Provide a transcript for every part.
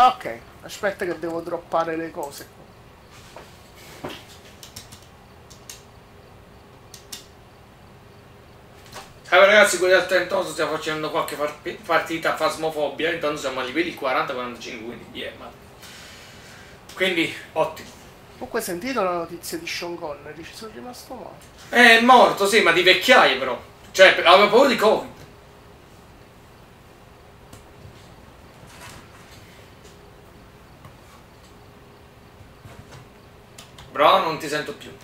Ok, aspetta che devo droppare le cose. Allora ragazzi, quelli del 38 stiamo facendo qualche partita a Phasmophobia, intanto siamo a livelli 40-45, quindi ottimo. Comunque hai sentito la notizia di Sean Connery? Ci sono rimasto male. È morto, sì, ma di vecchiaia però. Cioè, aveva paura di Covid. Bro, non ti sento più.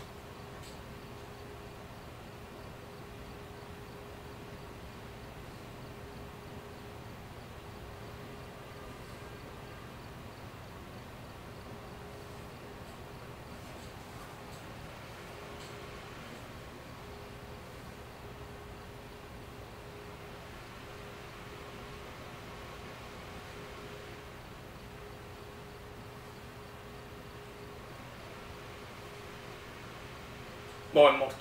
Boh, è morto.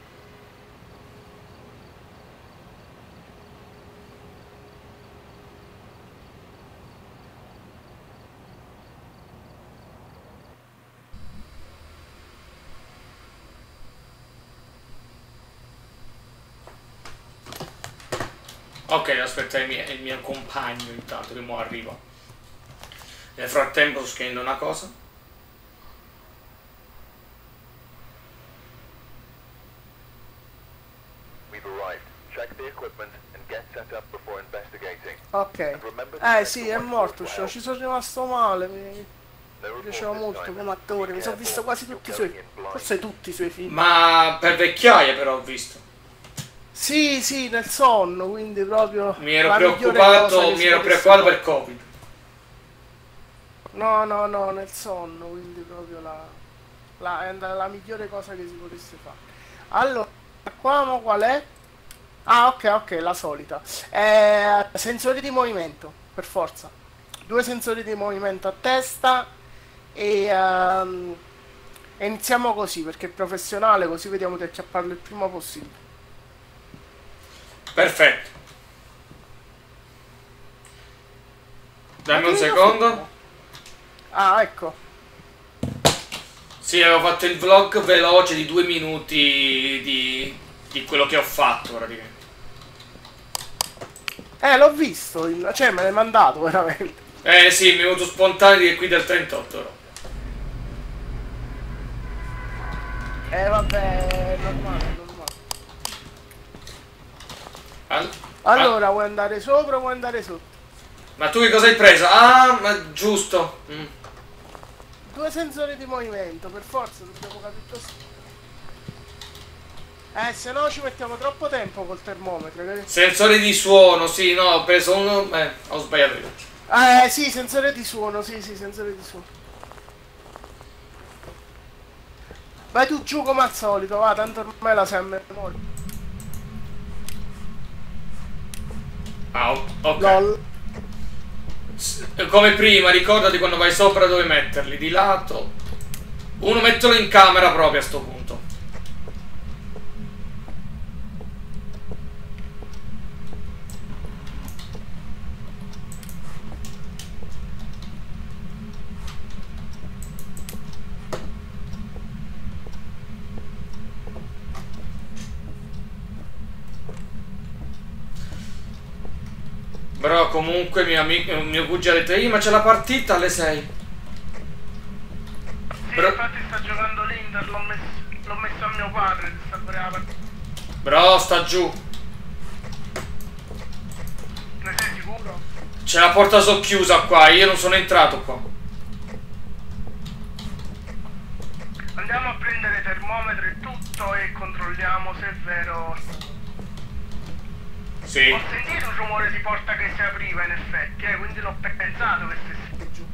Ok, aspetta il mio compagno intanto che mo arriva. Nel frattempo sto scrivendo una cosa. Ok. Sì, è morto, ci sono rimasto male. Mi piaceva molto come attore, mi sono visto quasi tutti i suoi, forse tutti i suoi film. Ma per vecchiaia però ho visto. Sì, sì, nel sonno, quindi proprio Mi ero la migliore preoccupato, cosa che mi si ero potesse preoccupato fare. per Covid. No, no, no, nel sonno, quindi proprio è la migliore cosa che si potesse fare. Allora, qua mo qual è? Ah, ok, ok, la solita. Sensori di movimento, per forza. Due sensori di movimento a testa e iniziamo così, perché è professionale, così vediamo di acchiapparlo il prima possibile. Perfetto. Ma Dammi che un mica secondo. fumo? Ah, ecco. Sì, avevo fatto il vlog veloce di 2 minuti di quello che ho fatto praticamente. L'ho visto, cioè me l'hai mandato veramente. Sì, mi è venuto spontaneo di qui del 38 però. Vabbè, normale, normale. Al- Allora, vuoi andare sopra o vuoi andare sotto? Ma tu che cosa hai preso? Ah, ma giusto. Due sensori di movimento, per forza, dobbiamo capire così. Se no ci mettiamo troppo tempo col termometro. Sensore di suono, sì, no, ho preso uno. Ho sbagliato io. Sì, sensore di suono, sì, sì, sensore di suono. Vai tu giù come al solito, va, tanto ormai la sai a memoria. Ah, ok. LOL. Come prima, ricordati quando vai sopra dove metterli, di lato. Uno mettilo in camera proprio a sto punto. Però comunque mio cugino ha detto, ma c'è la partita alle 6. Sì, infatti sta giocando l'Inter, l'ho messo a mio padre, sta brava. Bro, sta giù. Ne sei sicuro? C'è la porta socchiusa qua, io non sono entrato qua. Andiamo a prendere termometro e tutto e controlliamo se è vero. Sì. Ho sentito un rumore di porta che si apriva in effetti, quindi l'ho pensato che stessi giù.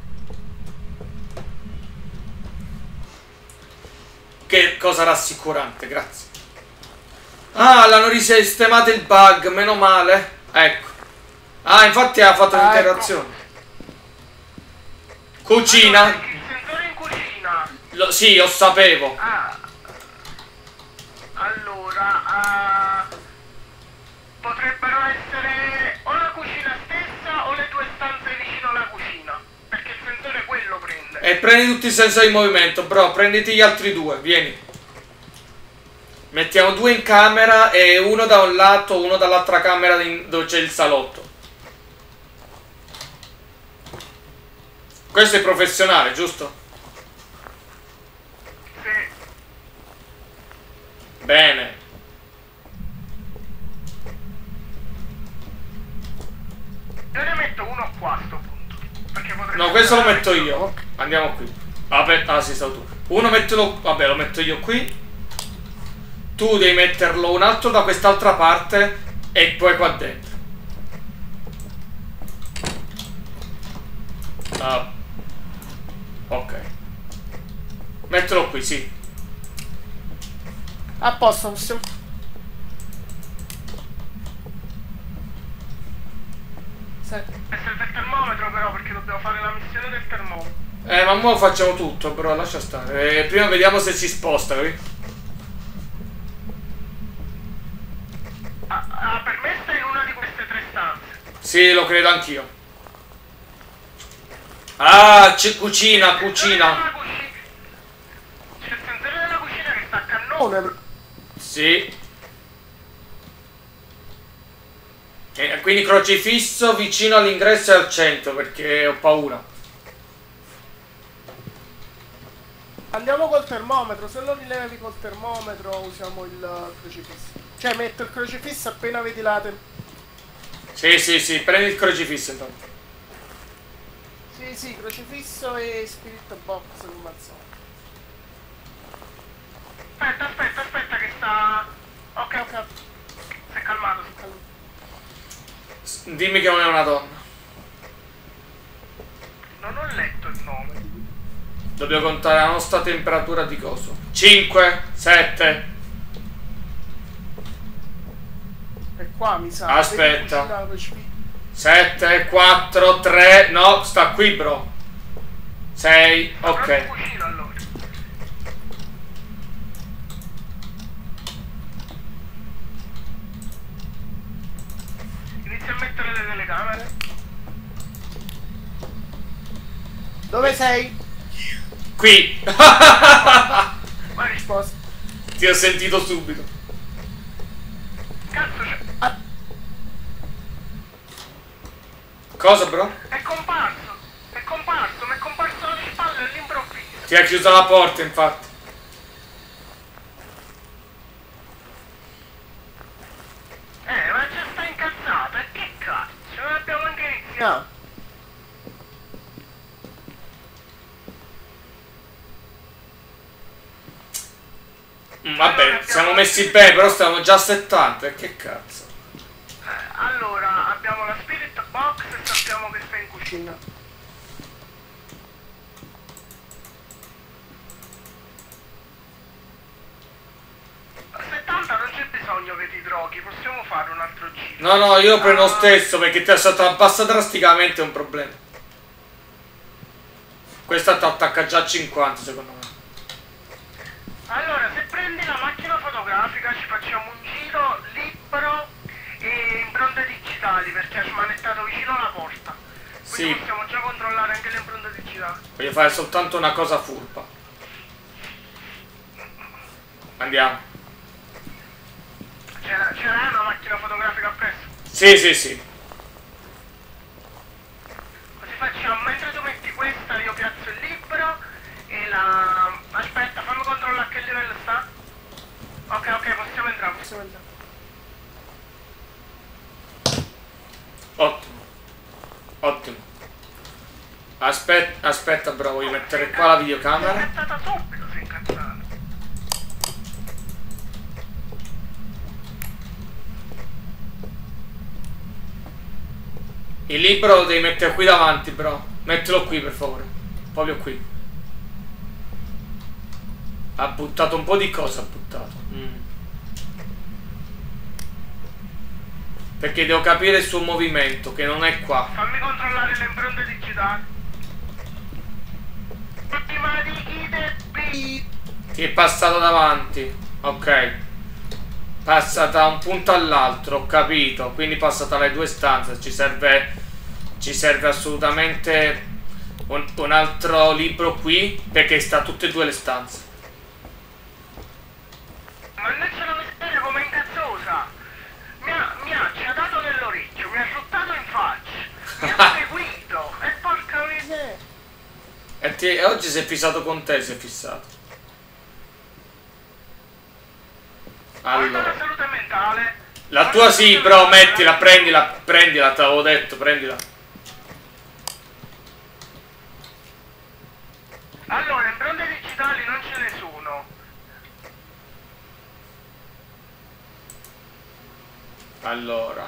Che cosa rassicurante, grazie. Ah, l'hanno risistemato il bug, meno male. Ecco. Ah, infatti ha fatto l'interazione. Ecco. Cucina. Allora, il sensore in cucina. Sì, lo sapevo. Allora, potrebbero essere o la cucina stessa o le due stanze vicino alla cucina, perché e prendi tutti i sensori di movimento, bro. Prenditi gli altri due, vieni. Mettiamo due in camera e uno da un lato, uno dall'altra camera dove c'è il salotto. Questo è professionale, giusto? Sì. Bene. Io ne metto uno qua a sto punto. Perché No, questo lo metto io. Andiamo qui. Ah, sì, stavo tu. Uno mettilo. Vabbè, lo metto io qui. Tu devi metterlo un altro da quest'altra parte e poi qua dentro. Ah. Ok. Mettilo qui, sì. A posto, possiamo... Serve il termometro però, perché dobbiamo fare la missione del termometro. Ma mo facciamo tutto, però lascia stare. Prima vediamo se si sposta, capito? Per me sta in una di queste tre stanze. Sì, lo credo anch'io. Ah, c'è cucina. C'è il sensore della cucina che sta a cannone. Sì. Quindi crocifisso vicino all'ingresso e al centro, perché ho paura. Andiamo col termometro, se lo rilevi col termometro usiamo il crocifisso. Cioè metto il crocifisso appena vedi la Sì, prendi il crocifisso intanto. Sì, crocifisso e spirit box come al solito. Aspetta che sta... Ok. Si è calmato. Dimmi che non è una donna. Non ho letto il nome. Dobbiamo contare la nostra temperatura di coso. 5, 7. E qua mi sa. Aspetta. 7, 4, 3. No, sta qui, bro. 6, ok. Cucina, allora. Inizia a mettere le telecamere. Dove sei? Qui. Ma risposta. Ti ho sentito subito. Cazzo c'è. Cosa, bro? È comparso. Mi è comparso alle spalle all'improvviso. Ti ha chiuso la porta, infatti. Ma già sta incazzata. E che cazzo? Non abbiamo anche iniziato. Vabbè, siamo messi bene, però stiamo già a 70. E che cazzo? Allora, abbiamo la spirit box e sappiamo che sta in cucina. A 70 non c'è bisogno che ti droghi, possiamo fare un altro giro. No, io prendo lo stesso perché ti è stato abbassa drasticamente, è un problema. Questa ti attacca già a 50, secondo me. Allora, se prendi la macchina fotografica ci facciamo un giro libero e impronte digitali, perché ha smanettato vicino alla porta. Quindi Sì. possiamo già controllare anche le impronte digitali. Voglio fare soltanto una cosa furba. Andiamo. Ce l'hai una macchina fotografica appresso? Sì. Così facciamo, mentre tu metti questa io piazzo il libro e la... Aspetta, fammi controllare a che livello sta. Ok, possiamo entrare. Ottimo. Aspetta, bro, voglio mettere qua la videocamera. Si è incazzata subito, si è incazzata. Il libro lo devi mettere qui davanti, bro. Mettilo qui, per favore. Proprio qui. Ha buttato un po' di cose, ha buttato. Perché devo capire il suo movimento, che non è qua. Fammi controllare le impronte digitali. Ultima di Ti è passato davanti. Ok. Passa da un punto all'altro, ho capito. Quindi passa tra le due stanze. Ci serve assolutamente un altro libro qui, perché sta tutte e due le stanze. Mannaggia la miseria come incazzosa! Ci ha dato nell'orecchio, mi ha fruttato in faccia, mi ha seguito, e porca miseria! E oggi si è fissato con te, si è fissato. Allora. La salute mentale. La tua sì, bro, mettila, prendila, te l'avevo detto, prendila. Allora, impronte digitali non ce ne sono. Allora.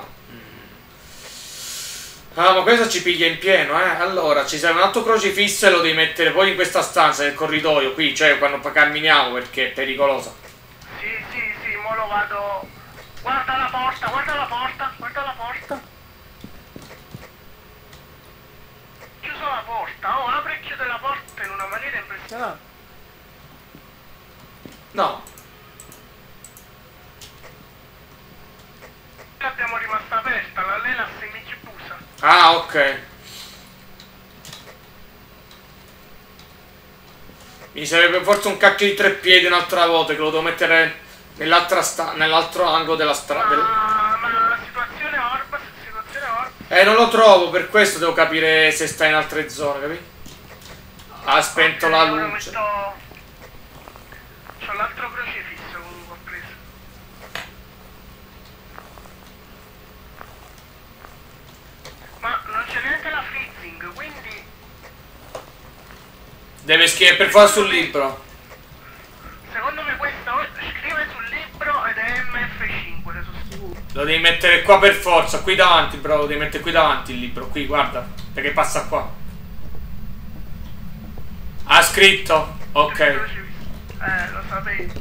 Ah, ma questo ci piglia in pieno, eh. Allora, ci serve un altro crocifisso e lo devi mettere poi in questa stanza, nel corridoio, qui, cioè quando camminiamo, perché è pericolosa. Sì, mo lo vado... Guarda la porta, guarda la porta, guarda la porta. Chiuso la porta, oh, apre e chiude la porta in una maniera impressionante. No. L'abbiamo rimasta aperta, lei la semichiusa. Ah, ok. Mi serve forse un cacchio di 3 piedi un'altra volta, che lo devo mettere nell'altro angolo della strada. Ma situazione Orbs, non lo trovo, per questo devo capire se sta in altre zone, capi? Ha spento la luce. C'ho l'altro crocifisso comunque ho preso. Ma non c'è neanche la freezing, quindi... Deve scrivere per forza sul libro. Secondo me questo scrive sul libro ed è MF5, ne sono sicuro. Lo devi mettere qua per forza, qui davanti, bro, lo devi mettere qui davanti il libro, qui, guarda, perché passa qua. Ha scritto? Ok. Lo sapevo.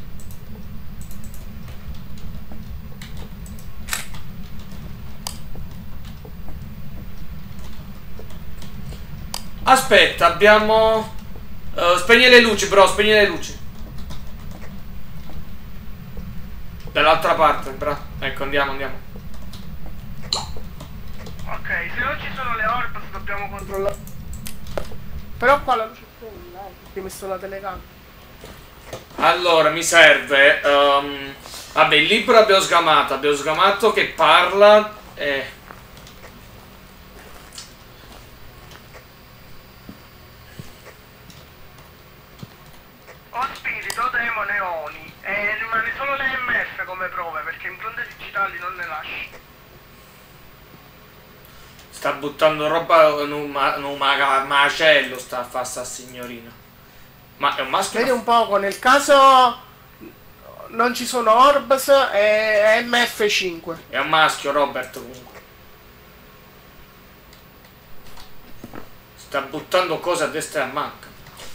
Aspetta, abbiamo... spegni le luci, bro, spegni le luci. Dall'altra parte, bro. Ecco, andiamo. Ok, se non ci sono le orbs dobbiamo controllare. Però qua la luce è spenta, perché ho messo la telecamera. Allora, mi serve... vabbè, il libro abbiamo sgamato che parla... O spirito, demone, oni. E rimane solo le MF come prove, perché impronte digitali non ne lasci. Sta buttando roba in un macello, sta a fare sta signorina. Ma è un maschio? Vedi un poco, nel caso non ci sono orbs, è MF5. È un maschio, Robert, comunque. Sta buttando cose a destra e a manca.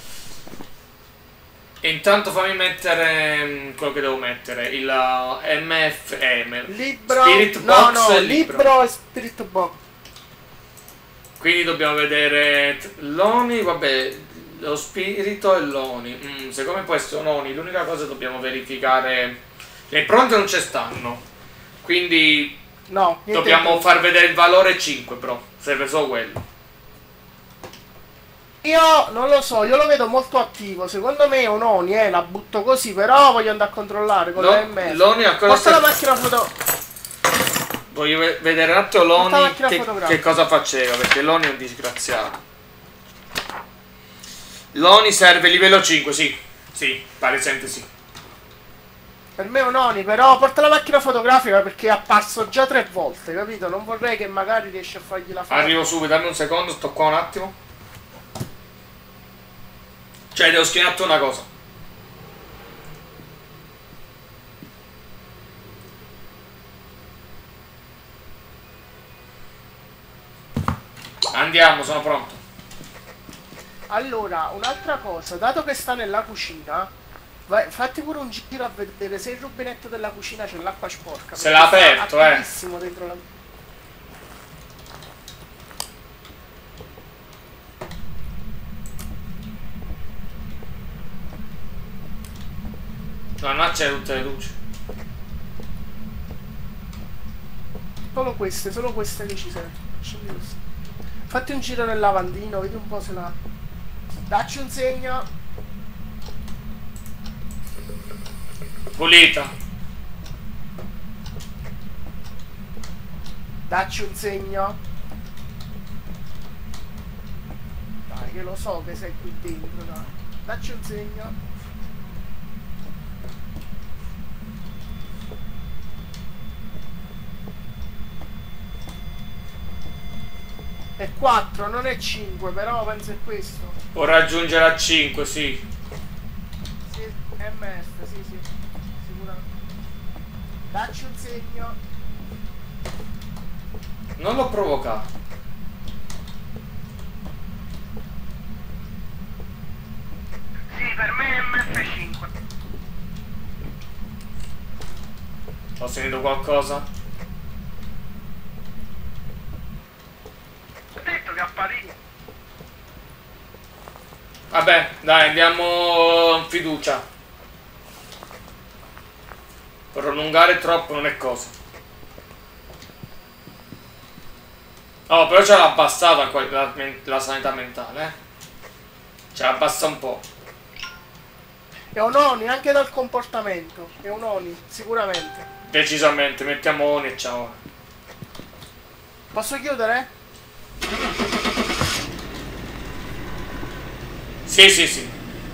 E intanto fammi mettere quello che devo mettere, il MF... libro... Spirit Box no, libro e Spirit Box. Quindi dobbiamo vedere l'Oni, vabbè, lo spirito e l'Oni. Secondo me può essere un Oni, l'unica cosa che dobbiamo verificare... Le impronte non ci stanno, quindi no, dobbiamo far vedere il valore 5, però, serve solo quello. Io non lo so, io lo vedo molto attivo, secondo me è un Oni, la butto così, però voglio andare a controllare con le MS. L'Oni ancora... Porta la macchina foto... Voglio vedere un attimo l'Oni che cosa faceva, perché l'Oni è un disgraziato. L'Oni serve livello 5, sì, palesemente sì. Per me è un Oni, però porta la macchina fotografica perché è apparso già 3 volte, capito? Non vorrei che magari riesci a fargli la foto. Arrivo subito, dammi un secondo, sto qua un attimo. Cioè, devo schienare una cosa. Andiamo, sono pronto. Allora, un'altra cosa, dato che sta nella cucina, fatti pure un giro a vedere se il rubinetto della cucina c'è l'acqua sporca. Se l'ha aperto, dentro la... No, non c'è tutte le luci. Solo queste che ci servono. Fatti un giro nel lavandino, vedi un po' se la... Dacci un segno. Pulita. Dacci un segno. Dai, che lo so che sei qui dentro, dai. Dacci un segno. È 4, non è 5, però penso è questo. Può raggiungere a 5, sì. Sì, MF, sì, sì, sicuramente. Dacci un segno. Non l'ho provocato. Sì, per me è MF5. Ho sentito qualcosa? Ho detto che appariva. Vabbè, dai, andiamo in fiducia. Prolungare troppo non è cosa. Oh, però ce l'ha abbassata qua la sanità mentale, eh. Ce l'ha abbassa un po'. È un Oni, anche dal comportamento. È un Oni, sicuramente. Decisamente, mettiamo Oni e ciao. Posso chiudere? Sì, sì, sì.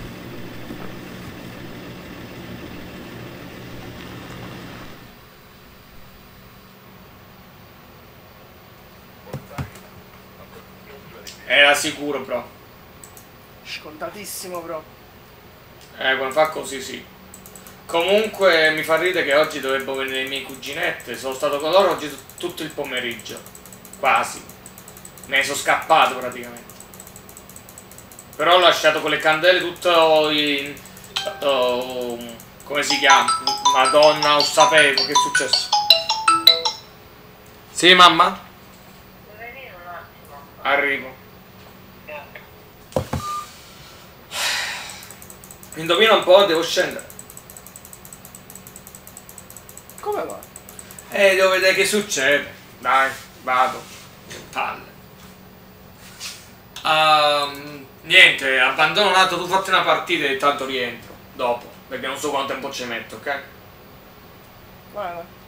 Era sicuro, bro. Scontatissimo, bro. Quando fa così, sì. Comunque mi fa ridere che oggi dovrebbero venire le mie cuginette. Sono stato con loro oggi tutto il pomeriggio. Quasi. Me ne sono scappato praticamente. Però ho lasciato con le candele tutto in... come si chiama? Madonna, non sapevo che è successo. Sì, mamma? Puoi venire un attimo? Arrivo. Indovina un po', devo scendere. Come va? Devo vedere che succede. Dai, vado. Che palle. Niente, abbandono un attimo, tu fatti una partita e intanto rientro. Dopo. Perché non so quanto tempo ci metto, ok? Guarda.